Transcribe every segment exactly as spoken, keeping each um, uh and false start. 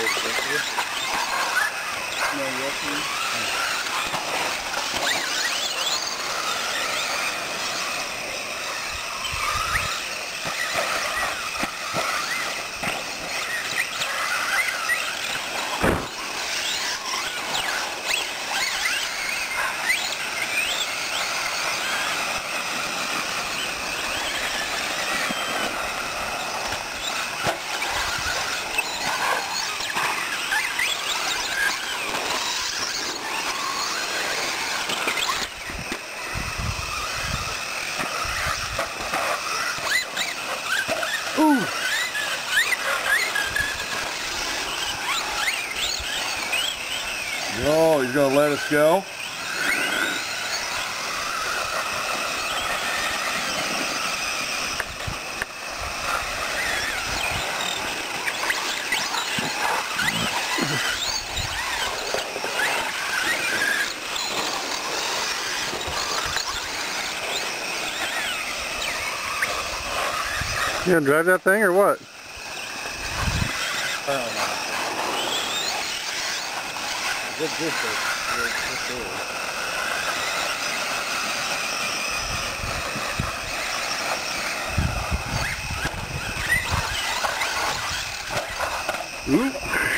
Oh, he's gonna let us go? You gonna drive that thing or what? I don't know. Good distance. Ooh.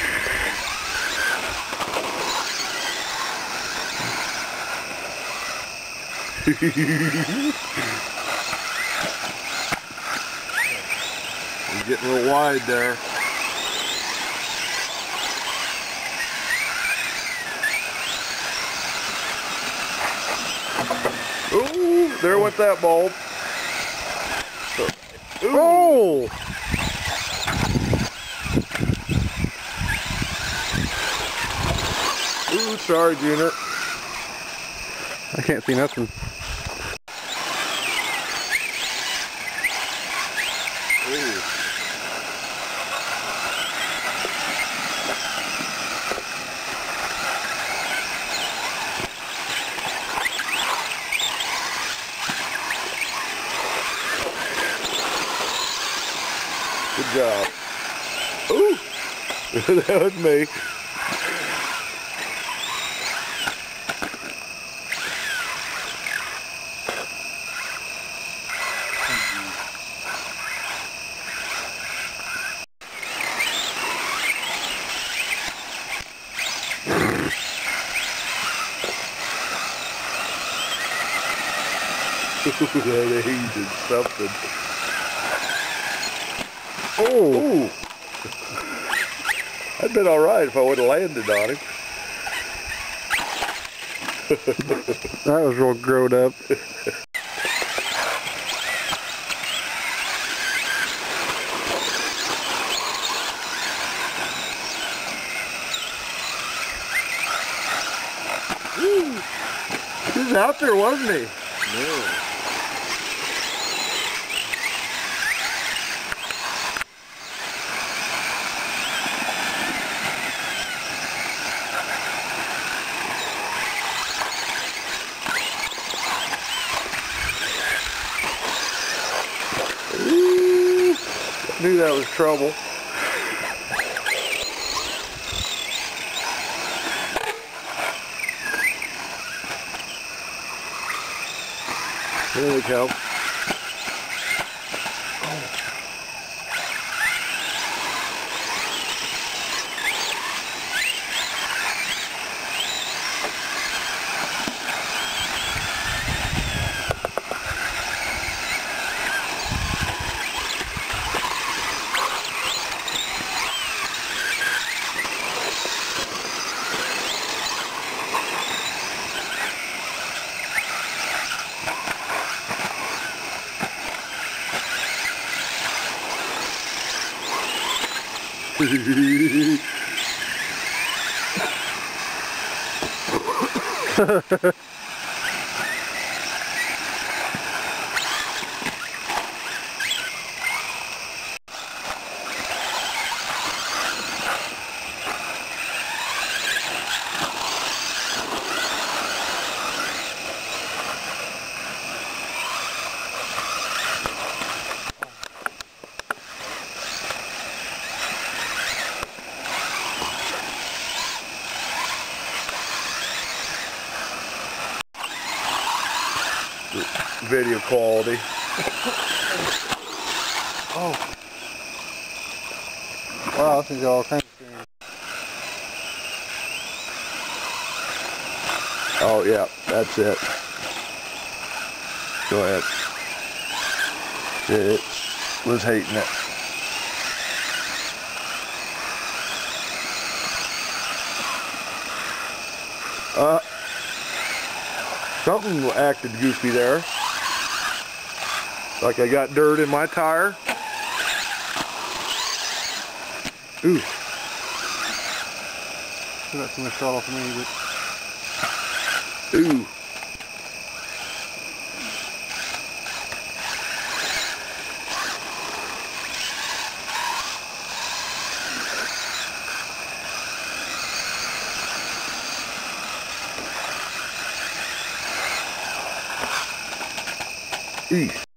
He's getting a little wide there. Ooh, there went that bulb. Ooh. Oh! Ooh, sorry, Junior. I can't see nothing. Ooh. Good job. Ooh! That was me. Ooh, that hated something. Oh! Ooh. I'd been alright if I would have landed on him. That was real growed up. Woo. He was out there, wasn't he? No. Ooh, I knew that was trouble. There we go. video quality. Oh. Wow, this is all kinds of things. Oh yeah, that's it. Go ahead. It was hating it. Uh, something acted goofy there. Like I got dirt in my tire. Ooh. Still got too much shot off of me, but... Ooh. East.